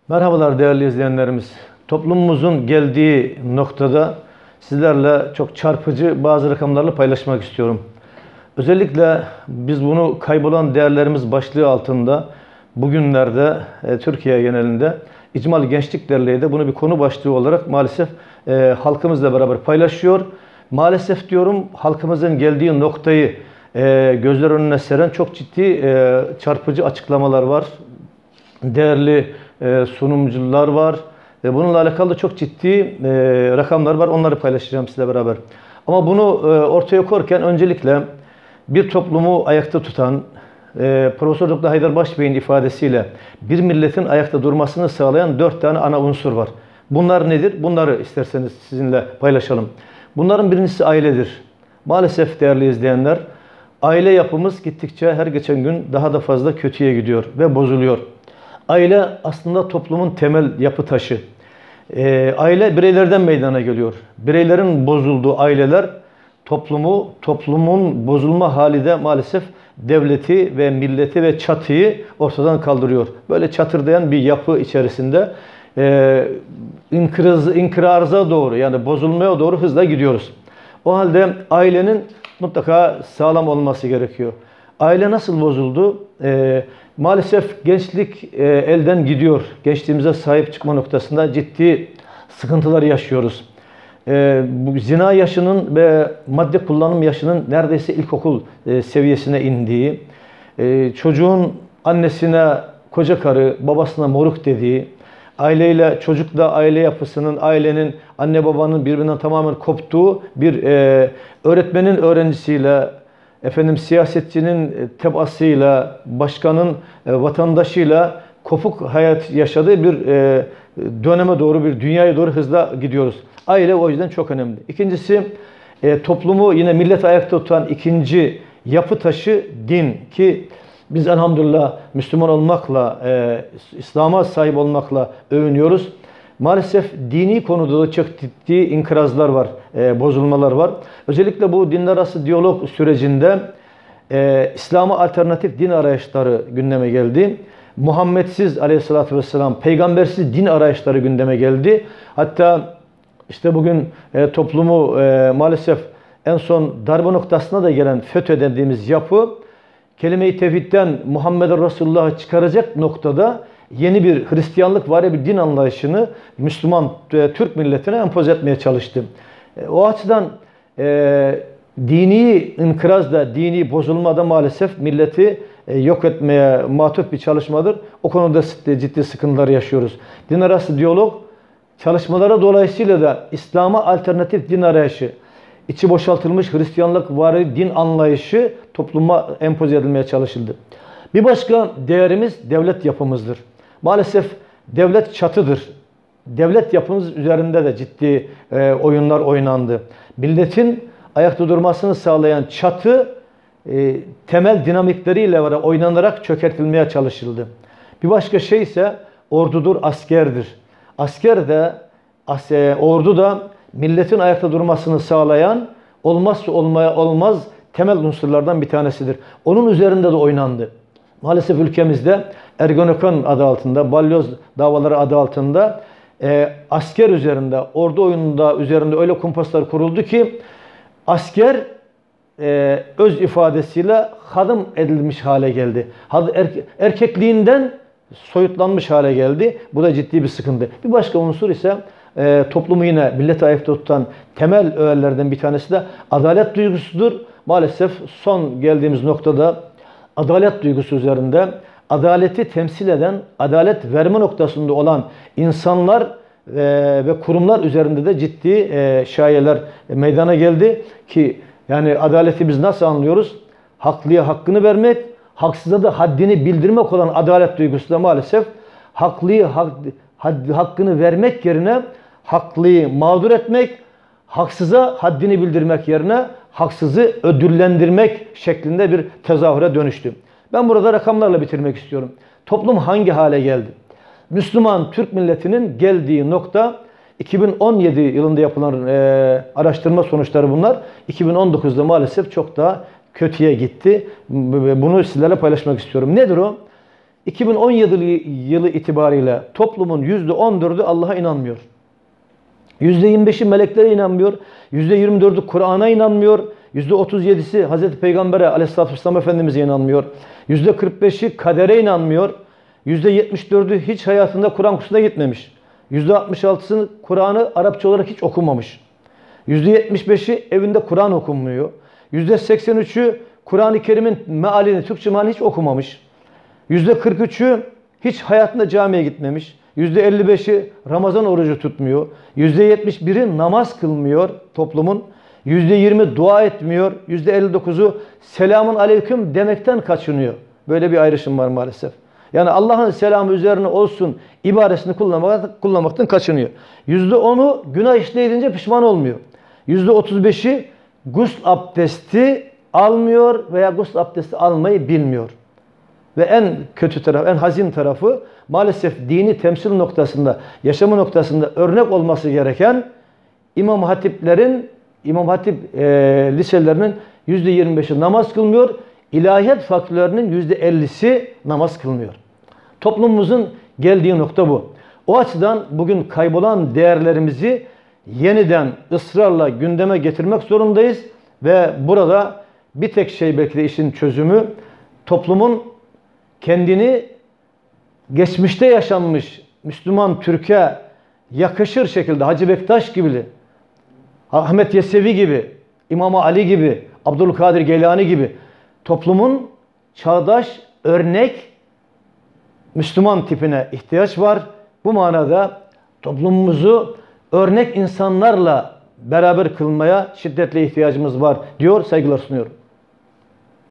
Merhabalar değerli izleyenlerimiz. Toplumumuzun geldiği noktada sizlerle çok çarpıcı bazı rakamlarla paylaşmak istiyorum. Özellikle biz bunu kaybolan değerlerimiz başlığı altında bugünlerde Türkiye genelinde İcmal Gençlik Derneği de bunu bir konu başlığı olarak maalesef halkımızla beraber paylaşıyor. Maalesef diyorum, halkımızın geldiği noktayı gözler önüne seren çok ciddi çarpıcı açıklamalar var. Değerli sunumcular var ve bununla alakalı da çok ciddi rakamlar var. Onları paylaşacağım sizle beraber. Ama bunu ortaya koyarken öncelikle bir toplumu ayakta tutan Profesör Doktor Haydar Başbey'in ifadesiyle bir milletin ayakta durmasını sağlayan 4 tane ana unsur var. Bunlar nedir? Bunları isterseniz sizinle paylaşalım. Bunların birincisi ailedir. Maalesef değerli izleyenler, aile yapımız gittikçe her geçen gün daha da fazla kötüye gidiyor ve bozuluyor. Aile aslında toplumun temel yapı taşı. Aile bireylerden meydana geliyor. Bireylerin bozulduğu aileler toplumun bozulma hali de maalesef devleti ve milleti ve çatıyı ortadan kaldırıyor. Böyle çatırdayan bir yapı içerisinde inkıraza doğru, yani bozulmaya doğru hızla gidiyoruz. O halde ailenin mutlaka sağlam olması gerekiyor. Aile nasıl bozuldu? Maalesef gençlik elden gidiyor. Gençliğimize sahip çıkma noktasında ciddi sıkıntılar yaşıyoruz. Bu zina yaşının ve madde kullanım yaşının neredeyse ilkokul seviyesine indiği, çocuğun annesine koca karı, babasına moruk dediği, aileyle, çocukla aile yapısının, ailenin, anne babanın birbirinden tamamen koptuğu bir öğretmenin öğrencisiyle, siyasetçinin tebaasıyla, başkanın vatandaşıyla kopuk hayat yaşadığı bir döneme doğru, bir dünyaya doğru hızla gidiyoruz. Aile o yüzden çok önemli. İkincisi, toplumu yine millet ayakta tutan ikinci yapı taşı din, ki biz elhamdülillah Müslüman olmakla, İslam'a sahip olmakla övünüyoruz. Maalesef dini konuda da çok ciddi inkırazlar var, bozulmalar var. Özellikle bu dinler arası diyalog sürecinde İslam'a alternatif din arayışları gündeme geldi. Muhammedsiz aleyhissalatü vesselam, peygambersiz din arayışları gündeme geldi. Hatta işte bugün toplumu maalesef en son darbe noktasına da gelen FETÖ dediğimiz yapı, kelime-i tevhidden Muhammed'in Resulullah'ı çıkaracak noktada yeni bir Hristiyanlık var ya bir din anlayışını Müslüman Türk milletine empoze etmeye çalıştı. O açıdan dini inkırazda, dini bozulmada maalesef milleti yok etmeye matuf bir çalışmadır. O konuda ciddi sıkıntılar yaşıyoruz. Din arası diyalog çalışmalara dolayısıyla da İslam'a alternatif din arayışı, içi boşaltılmış Hristiyanlık vari din anlayışı topluma empoze edilmeye çalışıldı. Bir başka değerimiz devlet yapımızdır. Maalesef devlet çatıdır. Devlet yapımız üzerinde de ciddi oyunlar oynandı. Milletin ayakta durmasını sağlayan çatı temel dinamikleriyle oynanarak çökertilmeye çalışıldı. Bir başka şey ise ordudur, askerdir. Asker de, ordu da milletin ayakta durmasını sağlayan olmazsa olmaz temel unsurlardan bir tanesidir. Onun üzerinde de oynandı. Maalesef ülkemizde Ergenekon adı altında, balyoz davaları adı altında asker üzerinde, ordu oyununda üzerinde öyle kumpaslar kuruldu ki asker öz ifadesiyle hadım edilmiş hale geldi. Erkekliğinden soyutlanmış hale geldi. Bu da ciddi bir sıkıntı. Bir başka unsur ise toplumu yine milleti ayakta tutan temel öğelerden bir tanesi de adalet duygusudur. Maalesef son geldiğimiz noktada adalet duygusu üzerinde adaleti temsil eden, adalet verme noktasında olan insanlar ve kurumlar üzerinde de ciddi şayiyeler meydana geldi ki yani adaleti biz nasıl anlıyoruz? Haklıya hakkını vermek, haksıza da haddini bildirmek olan adalet duygusu da maalesef hakkını vermek yerine haklıyı mağdur etmek, haksıza haddini bildirmek yerine haksızı ödüllendirmek şeklinde bir tezahüre dönüştü. Ben burada rakamlarla bitirmek istiyorum. Toplum hangi hale geldi? Müslüman Türk milletinin geldiği nokta 2017 yılında yapılan araştırma sonuçları bunlar. 2019'da maalesef çok daha kötüye gitti. Bunu sizlerle paylaşmak istiyorum. Nedir o? 2017 yılı itibariyle toplumun %14'ü Allah'a inanmıyor. %25'i meleklere inanmıyor. %24'ü Kur'an'a inanmıyor. %37'si Hazreti Peygamber'e Aleyhisselatü Vesselam Efendimiz'e inanmıyor. %45'i kadere inanmıyor. %74'ü hiç hayatında Kur'an kursuna gitmemiş. %66'sı Kur'an'ı Arapça olarak hiç okumamış. %75'i evinde Kur'an okunmuyor. %83'ü Kur'an-ı Kerim'in mealini, Türkçe mealini hiç okumamış. %43'ü hiç hayatında camiye gitmemiş. %55'i Ramazan orucu tutmuyor. %71'i namaz kılmıyor toplumun. %20 dua etmiyor. %59'u selamun aleyküm demekten kaçınıyor. Böyle bir ayrışım var maalesef. Yani Allah'ın selamı üzerine olsun ibaresini kullanmaktan kaçınıyor. %10'u günah işleyince pişman olmuyor. %35'i gusül abdesti almıyor veya gusül abdesti almayı bilmiyor. Ve en kötü taraf, en hazin tarafı maalesef dini temsil noktasında, yaşamı noktasında örnek olması gereken İmam Hatiplerin, İmam Hatip liselerinin %25'i namaz kılmıyor. İlahiyat fakültelerinin %50'si namaz kılmıyor. Toplumumuzun geldiği nokta bu. O açıdan bugün kaybolan değerlerimizi yeniden ısrarla gündeme getirmek zorundayız. Ve burada bir tek şey belki de işin çözümü, toplumun kendini geçmişte yaşanmış Müslüman Türk'e yakışır şekilde Hacı Bektaş gibi, Ahmet Yesevi gibi, İmam Ali gibi, Abdülkadir Geylani gibi toplumun çağdaş örnek Müslüman tipine ihtiyaç var. Bu manada toplumumuzu örnek insanlarla beraber kılmaya şiddetle ihtiyacımız var diyor, saygılar sunuyorum.